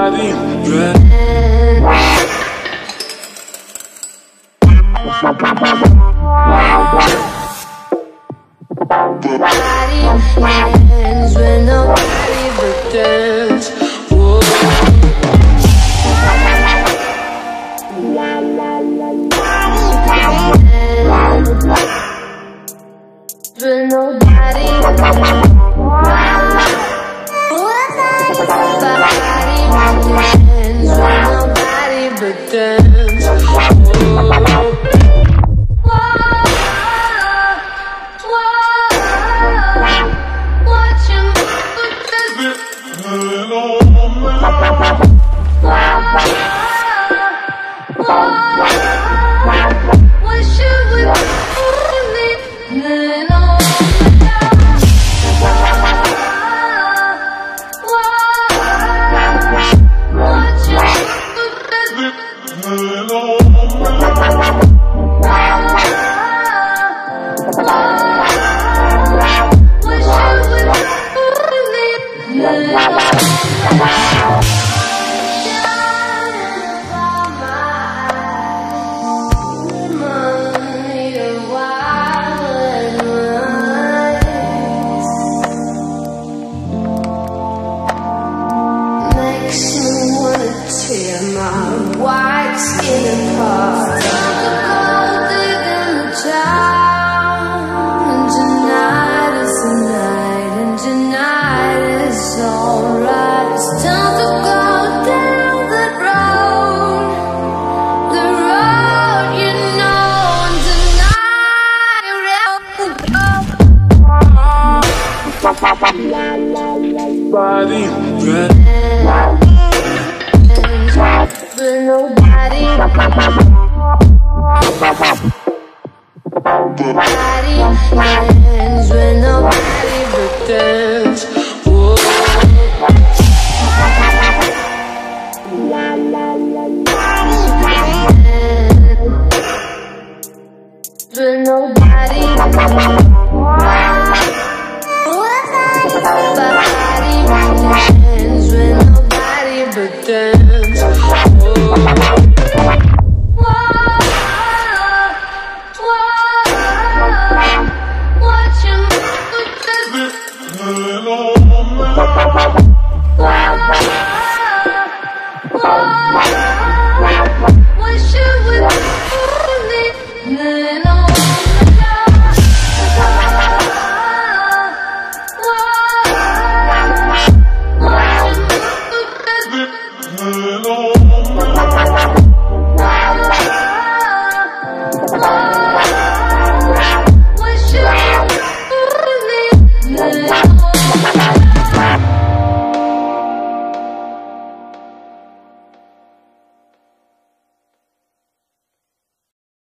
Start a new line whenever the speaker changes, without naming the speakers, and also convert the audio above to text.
body,
hands when nobody pretends. But nobody, hands when nobody pretends. What should we do? Tear my white skin apart. Cold in the town, and tonight is the night, and tonight is alright. It's time to go down that road, the road you know, and tonight
body,
but nobody, hands when nobody pretends. But nobody, hands when nobody pretends.